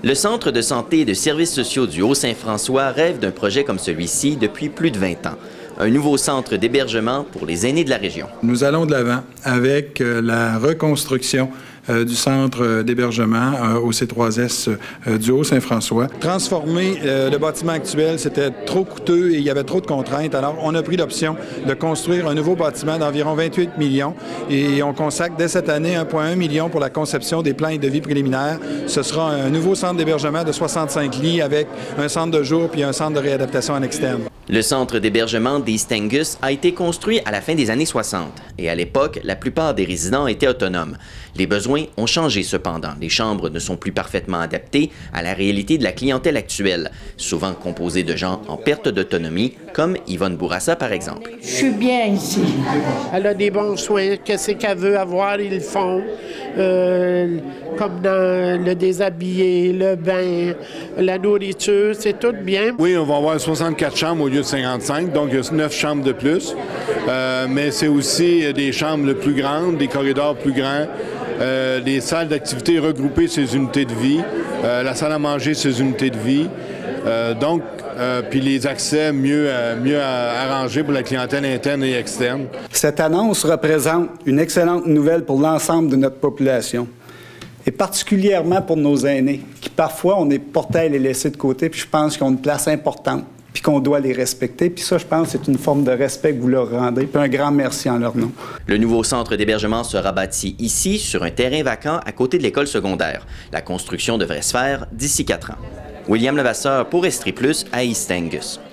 Le Centre de santé et de services sociaux du Haut-Saint-François rêve d'un projet comme celui-ci depuis plus de 20 ans. Un nouveau centre d'hébergement pour les aînés de la région. Nous allons de l'avant avec la reconstruction du centre d'hébergement au C3S du Haut-Saint-François. Transformer le bâtiment actuel, c'était trop coûteux et il y avait trop de contraintes. Alors, on a pris l'option de construire un nouveau bâtiment d'environ 28 millions et on consacre dès cette année 1,1 million pour la conception des plans et devis préliminaires. Ce sera un nouveau centre d'hébergement de 65 lits avec un centre de jour puis un centre de réadaptation en externe. Le centre d'hébergement d'East Angus a été construit à la fin des années 60 et à l'époque, la plupart des résidents étaient autonomes. Les besoins ont changé cependant. Les chambres ne sont plus parfaitement adaptées à la réalité de la clientèle actuelle, souvent composée de gens en perte d'autonomie, comme Yvonne Bourassa par exemple. Je suis bien ici. Elle a des bons soins. Qu'est-ce qu'elle veut avoir, ils le font. Comme dans le déshabillé, le bain, la nourriture, c'est tout bien. Oui, on va avoir 64 chambres au lieu de 55, donc il y a 9 chambres de plus. Mais c'est aussi des chambres plus grandes, des corridors plus grands, des salles d'activité regroupées sur les unités de vie, la salle à manger sur les unités de vie. Puis les accès mieux arrangés pour la clientèle interne et externe. Cette annonce représente une excellente nouvelle pour l'ensemble de notre population, et particulièrement pour nos aînés, qui parfois on est porté à les laisser de côté, puis je pense qu'ils ont une place importante, puis qu'on doit les respecter. Puis ça, je pense, c'est une forme de respect que vous leur rendez, puis un grand merci en leur nom. Le nouveau centre d'hébergement sera bâti ici, sur un terrain vacant à côté de l'école secondaire. La construction devrait se faire d'ici 4 ans. William Levasseur pour Estrie Plus à East Angus.